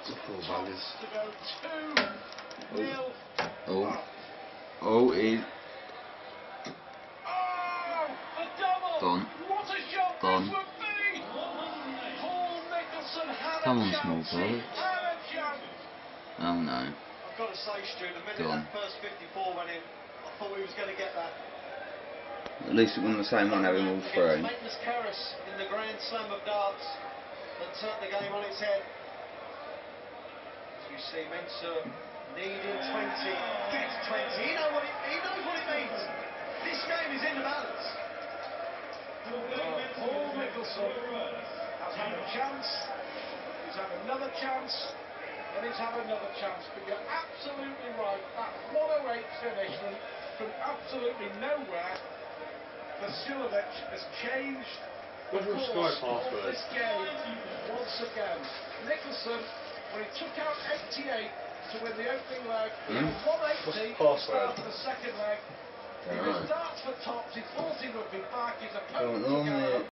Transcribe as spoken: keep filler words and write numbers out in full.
Four buggers. To go two nil. Oh. Oh, he. Oh, the double. Gone. What a shot Gone. this would be. Paul Nicholson had Come a on, chance. small boy. Had a chance. Oh no. I've got to say, Stu, the minute Gone. that first fifty-four went in, I thought we was going to get that. At least it wasn't the same one having all three. Magnus Carus in the Grand Slam of darts that turned the game on its head. As you see, Mensah needing twenty, gets twenty. He, know what it, he knows what it means. This game is in the balance. Oh, Paul Nicholson has had a chance. He's had another chance. And he's had another chance. But you're absolutely right. That one oh eight finish from, from absolutely nowhere. Vasiljevic has changed the course of this game once again. Nicholson, when he took out eighty-eight to win the opening leg, he had one eighty to start the second leg. He was darts for tops. He thought he would be back. His opponent took out.